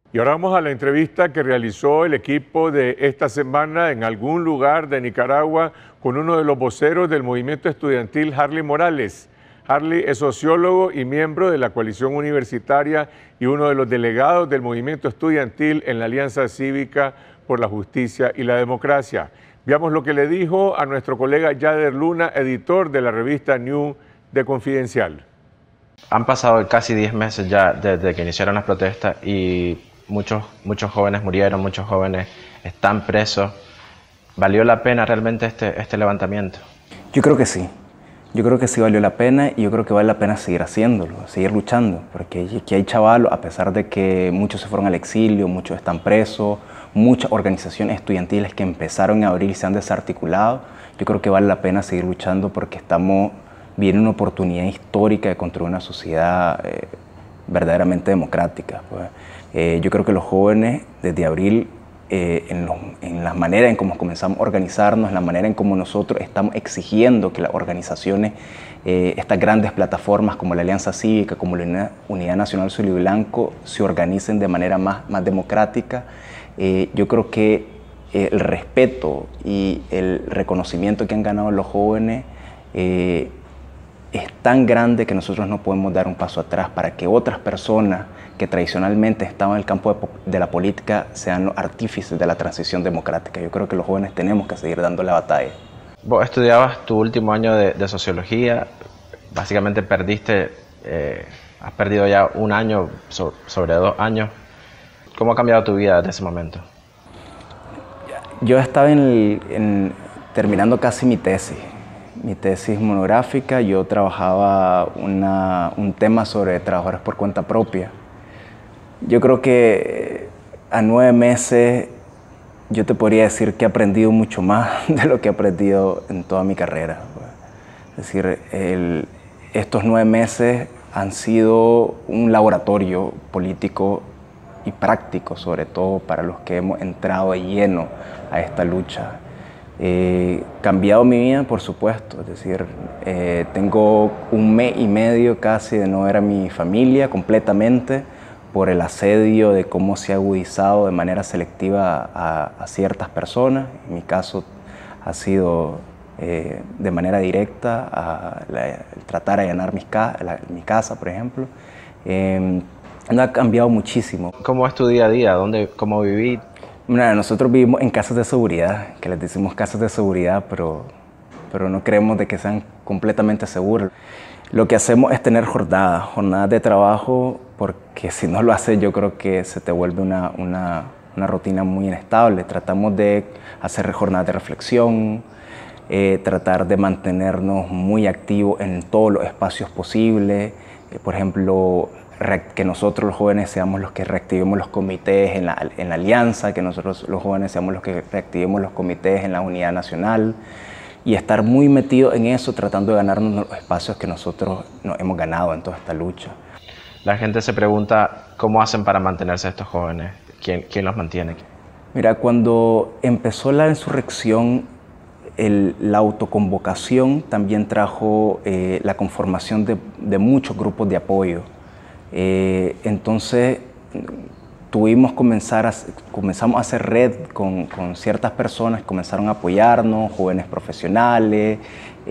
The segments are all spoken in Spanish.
Y ahora vamos a la entrevista que realizó el equipo de esta semana en algún lugar de Nicaragua con uno de los voceros del movimiento estudiantil, Harley Morales. Harley es sociólogo y miembro de la coalición universitaria y uno de los delegados del movimiento estudiantil en la Alianza Cívica por la Justicia y la Democracia. Veamos lo que le dijo a nuestro colega Yader Luna, editor de la revista New de Confidencial. Han pasado casi 10 meses ya desde que iniciaron las protestas y muchos jóvenes murieron, muchos jóvenes están presos. ¿Valió la pena realmente este levantamiento? Yo creo que sí. Yo creo que sí valió la pena y yo creo que vale la pena seguir haciéndolo, seguir luchando, porque aquí hay chavalos, a pesar de que muchos se fueron al exilio, muchos están presos, muchas organizaciones estudiantiles que empezaron a abrir y se han desarticulado. Yo creo que vale la pena seguir luchando porque estamos viendo una oportunidad histórica de construir una sociedad verdaderamente democrática. Yo creo que los jóvenes desde abril, en la manera en cómo comenzamos a organizarnos, en la manera en cómo nosotros estamos exigiendo que las organizaciones, estas grandes plataformas como la Alianza Cívica, como la Unidad Nacional Azul y Blanco, se organicen de manera más democrática. Yo creo que el respeto y el reconocimiento que han ganado los jóvenes es tan grande que nosotros no podemos dar un paso atrás para que otras personas que tradicionalmente estaban en el campo de la política sean los artífices de la transición democrática. Yo creo que los jóvenes tenemos que seguir dando la batalla. Vos estudiabas tu último año de sociología, básicamente has perdido ya un año sobre 2 años. ¿Cómo ha cambiado tu vida desde ese momento? Yo estaba terminando casi mi tesis monográfica. Yo trabajaba un tema sobre trabajadores por cuenta propia. Yo creo que a 9 meses yo te podría decir que he aprendido mucho más de lo que he aprendido en toda mi carrera. Es decir, estos 9 meses han sido un laboratorio político y práctico, sobre todo para los que hemos entrado de lleno a esta lucha. Cambiado mi vida, por supuesto, es decir, tengo 1 mes y medio casi de no ver a mi familia completamente por el asedio de cómo se ha agudizado de manera selectiva a ciertas personas. En mi caso ha sido de manera directa el tratar de allanar mi casa, por ejemplo. No ha cambiado muchísimo. ¿Cómo es tu día a día? ¿Cómo vivís? Mira, nosotros vivimos en casas de seguridad, que les decimos casas de seguridad, pero no creemos de que sean completamente seguras. Lo que hacemos es tener jornadas de trabajo, porque si no lo haces yo creo que se te vuelve una rutina muy inestable. Tratamos de hacer jornadas de reflexión, tratar de mantenernos muy activos en todos los espacios posibles. Por ejemplo, que nosotros los jóvenes seamos los que reactivemos los comités en la alianza, que nosotros los jóvenes seamos los que reactivemos los comités en la unidad nacional y estar muy metidos en eso, tratando de ganarnos los espacios que nosotros nos hemos ganado en toda esta lucha. La gente se pregunta cómo hacen para mantenerse estos jóvenes, ¿quién los mantiene? Mira, cuando empezó la insurrección, la autoconvocación también trajo la conformación de muchos grupos de apoyo. Entonces comenzamos a hacer red con ciertas personas que comenzaron a apoyarnos, jóvenes profesionales,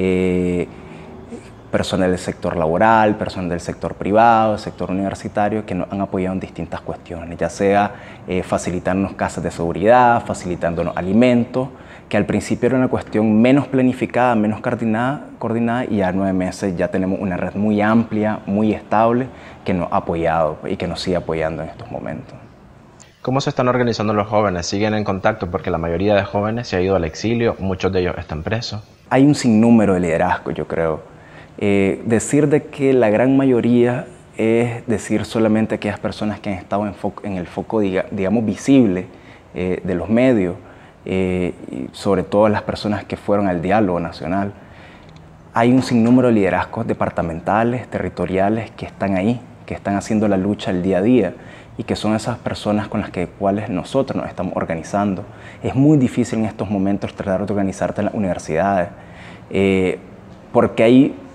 personas del sector laboral, personas del sector privado, del sector universitario, que nos han apoyado en distintas cuestiones, ya sea facilitarnos casas de seguridad, facilitándonos alimentos, que al principio era una cuestión menos planificada, menos coordinada, y a 9 meses ya tenemos una red muy amplia, muy estable, que nos ha apoyado y que nos sigue apoyando en estos momentos. ¿Cómo se están organizando los jóvenes? ¿Siguen en contacto? Porque la mayoría de jóvenes se ha ido al exilio, muchos de ellos están presos. Hay un sinnúmero de liderazgo, yo creo. Decir de que la gran mayoría es decir solamente aquellas personas que han estado en el foco, digamos, visible de los medios, y sobre todo las personas que fueron al diálogo nacional. Hay un sinnúmero de liderazgos departamentales, territoriales que están ahí, que están haciendo la lucha el día a día y que son esas personas con las cuales nosotros nos estamos organizando. Es muy difícil en estos momentos tratar de organizarte en las universidades porque hay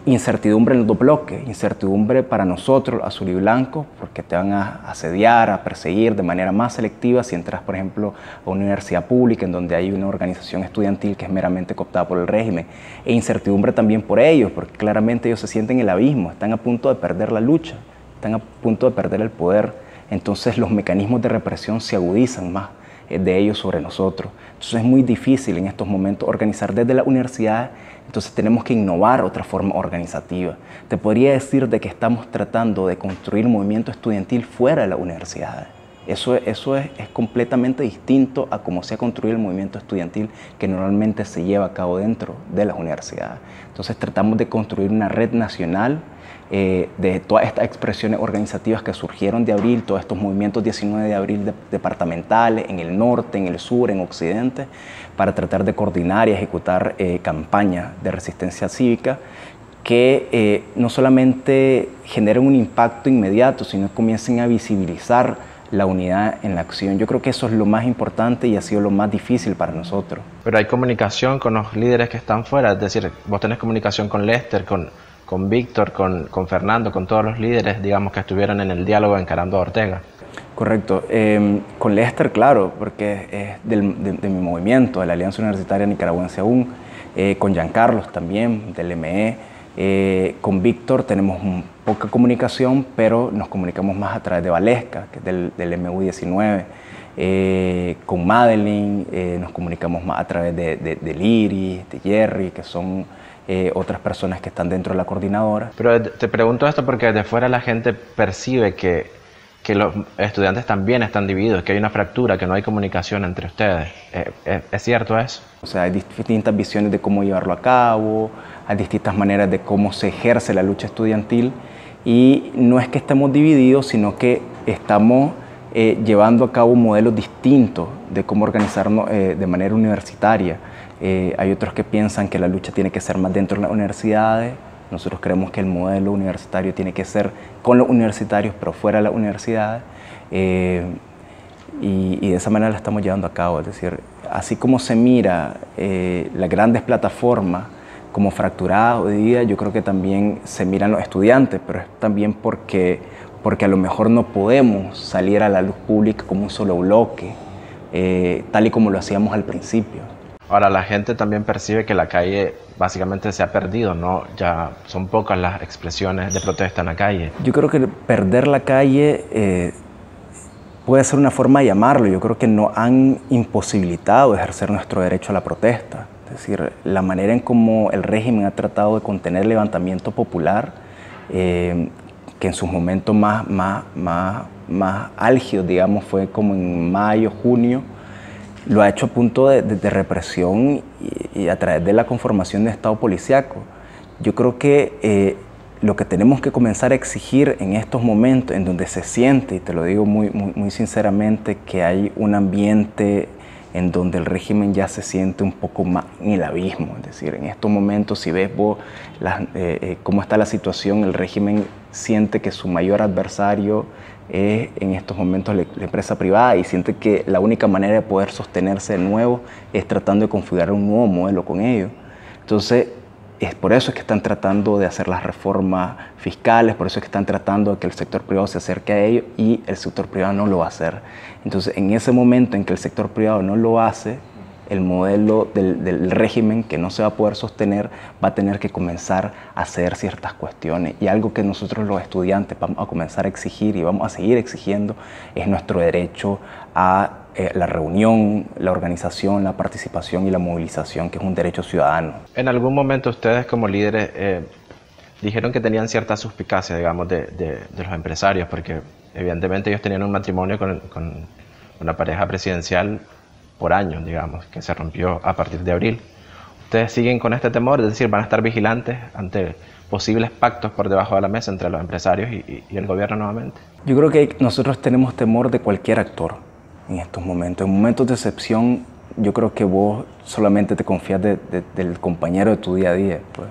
incertidumbre en los dos bloques, incertidumbre para nosotros, azul y blanco, porque te van a asediar, a perseguir de manera más selectiva si entras, por ejemplo, a una universidad pública en donde hay una organización estudiantil que es meramente cooptada por el régimen, e incertidumbre también por ellos, porque claramente ellos se sienten en el abismo, están a punto de perder la lucha, están a punto de perder el poder, entonces los mecanismos de represión se agudizan más de ellos sobre nosotros. Entonces es muy difícil en estos momentos organizar desde la universidad. Entonces tenemos que innovar otra forma organizativa. Te podría decir de que estamos tratando de construir movimiento estudiantil fuera de la universidad. Eso es completamente distinto a cómo se ha construido el movimiento estudiantil que normalmente se lleva a cabo dentro de las universidades. Entonces tratamos de construir una red nacional de todas estas expresiones organizativas que surgieron de abril, todos estos movimientos 19 de abril departamentales en el norte, en el sur, en occidente, para tratar de coordinar y ejecutar campañas de resistencia cívica que no solamente generen un impacto inmediato, sino que comiencen a visibilizar la unidad en la acción. Yo creo que eso es lo más importante y ha sido lo más difícil para nosotros. Pero hay comunicación con los líderes que están fuera, es decir, vos tenés comunicación con Lester, con Víctor, con Fernando, con todos los líderes, digamos, que estuvieron en el diálogo encarando a Ortega. Correcto. Con Lester, claro, porque es de mi movimiento, de la Alianza Universitaria Nicaragüense Aún, con Giancarlos también, del ME. Con Víctor tenemos poca comunicación, pero nos comunicamos más a través de Valesca, que es del MU19. Con Madeline nos comunicamos más a través de Liri, de Jerry, que son otras personas que están dentro de la coordinadora. Pero te pregunto esto porque desde fuera la gente percibe que los estudiantes también están divididos, que hay una fractura, que no hay comunicación entre ustedes. ¿Es cierto eso? O sea, hay distintas visiones de cómo llevarlo a cabo, hay distintas maneras de cómo se ejerce la lucha estudiantil, y no es que estemos divididos, sino que estamos llevando a cabo modelos distintos de cómo organizarnos de manera universitaria. Hay otros que piensan que la lucha tiene que ser más dentro de las universidades. Nosotros creemos que el modelo universitario tiene que ser con los universitarios, pero fuera de las universidades. Y de esa manera la estamos llevando a cabo. Es decir, así como se mira las grandes plataformas como fracturadas o divididas, yo creo que también se miran los estudiantes, pero es también porque a lo mejor no podemos salir a la luz pública como un solo bloque, tal y como lo hacíamos al principio. Ahora, la gente también percibe que la calle básicamente se ha perdido, ¿no? Ya son pocas las expresiones de protesta en la calle. Yo creo que perder la calle puede ser una forma de llamarlo. Yo creo que nos han imposibilitado ejercer nuestro derecho a la protesta. Es decir, la manera en cómo el régimen ha tratado de contener el levantamiento popular, que en sus momentos más álgidos, digamos, fue como en mayo, junio, lo ha hecho a punto de represión y a través de la conformación de Estado policíaco. Yo creo que lo que tenemos que comenzar a exigir en estos momentos, en donde se siente, y te lo digo muy sinceramente, que hay un ambiente en donde el régimen ya se siente un poco más en el abismo. Es decir, en estos momentos, si ves vos cómo está la situación, el régimen siente que su mayor adversario es en estos momentos la empresa privada, y siente que la única manera de poder sostenerse de nuevo es tratando de configurar un nuevo modelo con ellos. Entonces, es por eso es que están tratando de hacer las reformas fiscales, por eso es que están tratando de que el sector privado se acerque a ellos, y el sector privado no lo va a hacer. Entonces, en ese momento en que el sector privado no lo hace, el modelo del régimen, que no se va a poder sostener, va a tener que comenzar a hacer ciertas cuestiones. Y algo que nosotros los estudiantes vamos a comenzar a exigir y vamos a seguir exigiendo es nuestro derecho a la reunión, la organización, la participación y la movilización, que es un derecho ciudadano. En algún momento ustedes como líderes dijeron que tenían cierta suspicacia, digamos, de los empresarios, porque evidentemente ellos tenían un matrimonio con una pareja presidencial por años, digamos, que se rompió a partir de abril. ¿Ustedes siguen con este temor? Es decir, ¿van a estar vigilantes ante posibles pactos por debajo de la mesa entre los empresarios y el gobierno nuevamente? Yo creo que nosotros tenemos temor de cualquier actor en estos momentos. En momentos de excepción, yo creo que vos solamente te confías del compañero de tu día a día. Pues.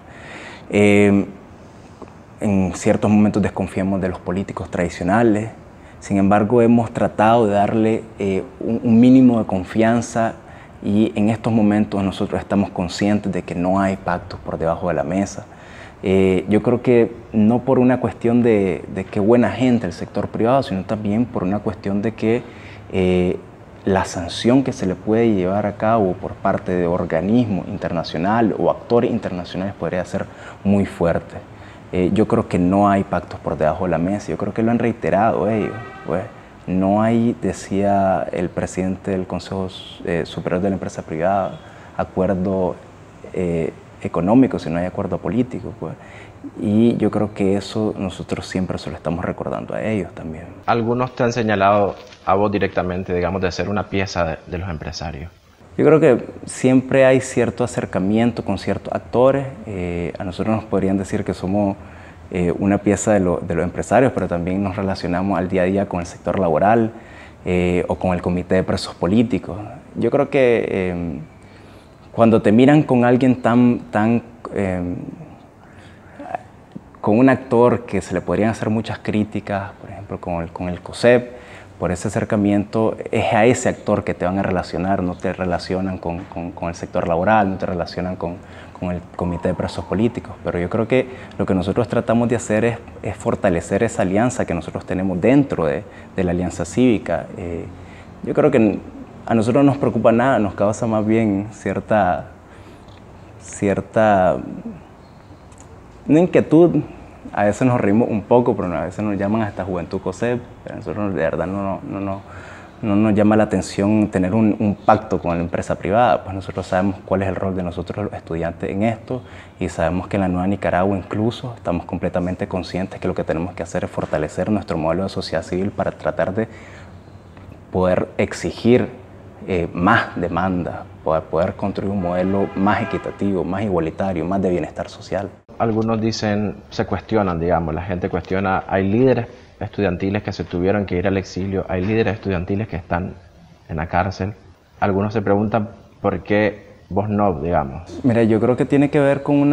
En ciertos momentos desconfiamos de los políticos tradicionales. Sin embargo, hemos tratado de darle un mínimo de confianza, y en estos momentos nosotros estamos conscientes de que no hay pactos por debajo de la mesa. Yo creo que no por una cuestión de qué buena gente el sector privado, sino también por una cuestión de que la sanción que se le puede llevar a cabo por parte de organismos internacionales o actores internacionales podría ser muy fuerte. Yo creo que no hay pactos por debajo de la mesa, yo creo que lo han reiterado ellos. Pues, no hay, decía el presidente del Consejo Superior de la Empresa Privada, acuerdo económico, si no hay acuerdo político. Pues. Y yo creo que eso nosotros siempre se lo estamos recordando a ellos también. Algunos te han señalado a vos directamente, digamos, de ser una pieza de los empresarios. Yo creo que siempre hay cierto acercamiento con ciertos actores. A nosotros nos podrían decir que somos una pieza de los empresarios, pero también nos relacionamos al día a día con el sector laboral o con el comité de presos políticos. Yo creo que cuando te miran con alguien con un actor que se le podrían hacer muchas críticas, por ejemplo con el COSEP, por ese acercamiento, es a ese actor que te van a relacionar, no te relacionan con el sector laboral, no te relacionan con el comité de presos políticos. Pero yo creo que lo que nosotros tratamos de hacer es fortalecer esa alianza que nosotros tenemos dentro de la alianza cívica. Yo creo que a nosotros no nos preocupa nada, nos causa más bien cierta una inquietud. A veces nos reímos un poco, pero a veces nos llaman hasta Juventud COSEP. A nosotros de verdad no nos llama la atención tener un pacto con la empresa privada. Pues nosotros sabemos cuál es el rol de nosotros los estudiantes en esto y sabemos que en la nueva Nicaragua incluso estamos completamente conscientes que lo que tenemos que hacer es fortalecer nuestro modelo de sociedad civil para tratar de poder exigir más demanda, poder construir un modelo más equitativo, más igualitario, más de bienestar social. Algunos dicen, se cuestionan, digamos, la gente cuestiona, hay líderes estudiantiles que se tuvieron que ir al exilio, hay líderes estudiantiles que están en la cárcel. Algunos se preguntan por qué vos no, digamos. Mira, yo creo que tiene que ver con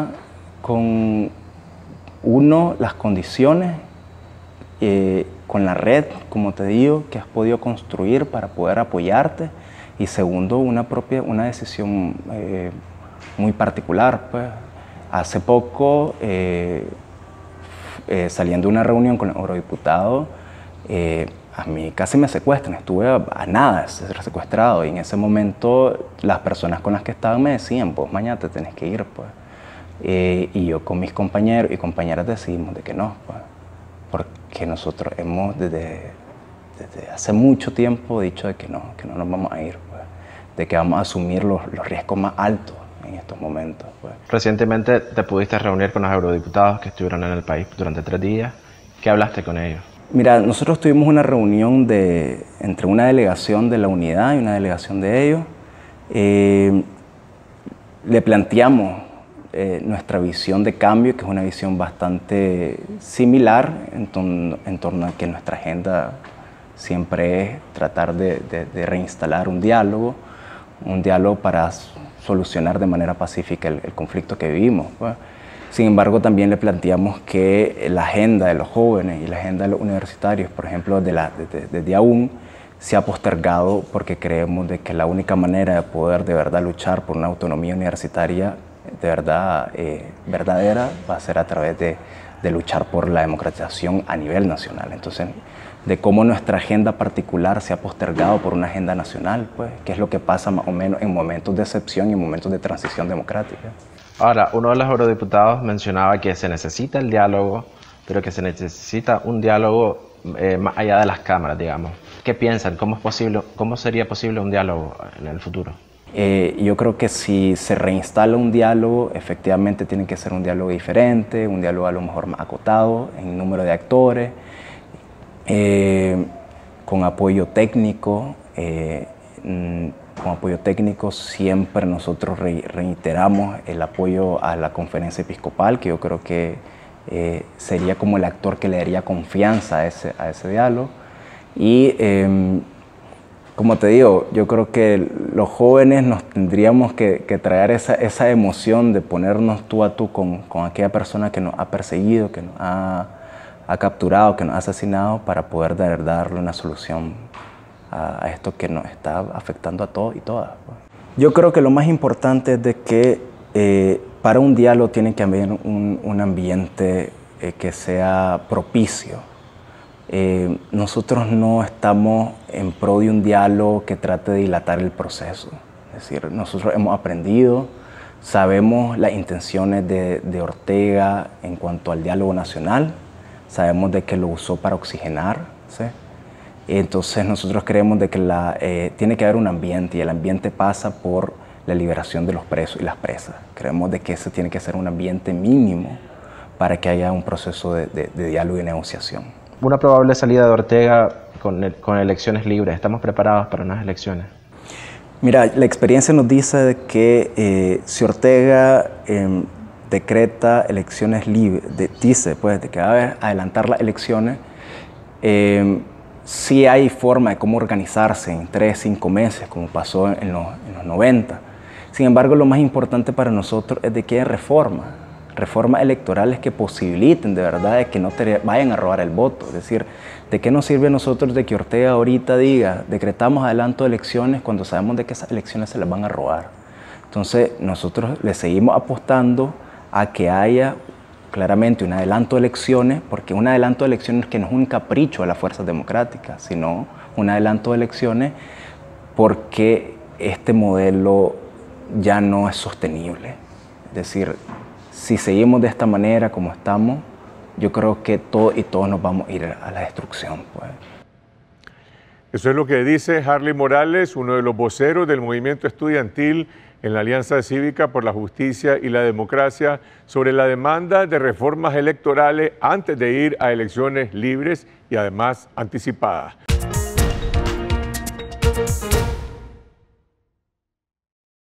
las condiciones, con la red, como te digo, que has podido construir para poder apoyarte, y segundo, una decisión muy particular, pues. Hace poco, saliendo de una reunión con el eurodiputado, a mí casi me secuestran, estuve a nada de ser secuestrado, y en ese momento las personas con las que estaban me decían, pues mañana te tenés que ir, pues. Y yo con mis compañeros y compañeras decidimos de que no, pues, porque nosotros hemos desde hace mucho tiempo dicho de que no nos vamos a ir, pues, de que vamos a asumir los riesgos más altos en estos momentos. Pues. Recientemente te pudiste reunir con los eurodiputados que estuvieron en el país durante 3 días. ¿Qué hablaste con ellos? Mira, nosotros tuvimos una reunión entre una delegación de la unidad y una delegación de ellos. Le planteamos nuestra visión de cambio, que es una visión bastante similar en torno a que nuestra agenda siempre es tratar de reinstalar un diálogo para solucionar de manera pacífica el conflicto que vivimos. Pues. Sin embargo, también le planteamos que la agenda de los jóvenes y la agenda de los universitarios, por ejemplo, desde aún, se ha postergado porque creemos de que la única manera de poder de verdad luchar por una autonomía universitaria de verdad verdadera va a ser a través de luchar por la democratización a nivel nacional. Entonces, de cómo nuestra agenda particular se ha postergado por una agenda nacional, pues, que es lo que pasa más o menos en momentos de excepción y en momentos de transición democrática. Ahora, uno de los eurodiputados mencionaba que se necesita el diálogo, pero que se necesita un diálogo más allá de las cámaras, digamos. ¿Qué piensan? ¿Cómo sería posible un diálogo en el futuro? Yo creo que si se reinstala un diálogo, efectivamente tiene que ser un diálogo diferente, un diálogo a lo mejor más acotado en número de actores, con apoyo técnico. Con apoyo técnico siempre nosotros reiteramos el apoyo a la conferencia episcopal, que yo creo que sería como el actor que le daría confianza a ese diálogo. Y como te digo, yo creo que los jóvenes nos tendríamos que traer esa emoción de ponernos tú a tú con aquella persona que nos ha perseguido, que nos ha capturado, que nos ha asesinado, para poder darle una solución a esto que nos está afectando a todos y todas. Yo creo que lo más importante es de que para un diálogo tiene que haber un ambiente que sea propicio. Nosotros no estamos en pro de un diálogo que trate de dilatar el proceso. Es decir, nosotros hemos aprendido, sabemos las intenciones de Ortega en cuanto al diálogo nacional, sabemos de que lo usó para oxigenar, ¿sí? Entonces nosotros creemos de que tiene que haber un ambiente, y el ambiente pasa por la liberación de los presos y las presas. Creemos de que ese tiene que ser un ambiente mínimo para que haya un proceso de diálogo y negociación. Una probable salida de Ortega con elecciones libres. ¿Estamos preparados para unas elecciones? Mira, la experiencia nos dice de que si Ortega decreta elecciones libres, dice pues, de que va a adelantar las elecciones, sí hay forma de cómo organizarse en 3, 5 meses, como pasó en los 90. Sin embargo, lo más importante para nosotros es de que haya reformas electorales que posibiliten de verdad de que no te vayan a robar el voto. Es decir, ¿de qué nos sirve a nosotros de que Ortega ahorita diga, decretamos adelanto de elecciones cuando sabemos de que esas elecciones se las van a robar? Entonces, nosotros le seguimos apostando a que haya claramente un adelanto de elecciones, porque un adelanto de elecciones que no es un capricho de las fuerzas democráticas, sino un adelanto de elecciones porque este modelo ya no es sostenible. Es decir, si seguimos de esta manera como estamos, yo creo que todos nos vamos a ir a la destrucción, pues. Eso es lo que dice Harley Morales, uno de los voceros del movimiento estudiantil en la Alianza Cívica por la Justicia y la Democracia, sobre la demanda de reformas electorales antes de ir a elecciones libres y además anticipadas.